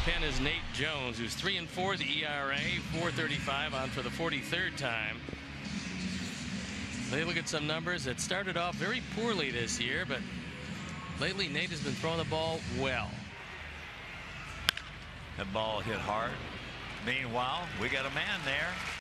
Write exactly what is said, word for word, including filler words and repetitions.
pen is Nate Jones, who's three and four. The E R A four thirty-five, on for the forty-third time. They look at some numbers that started off very poorly this year, but lately Nate has been throwing the ball well. That ball hit hard. Meanwhile, we got a man there.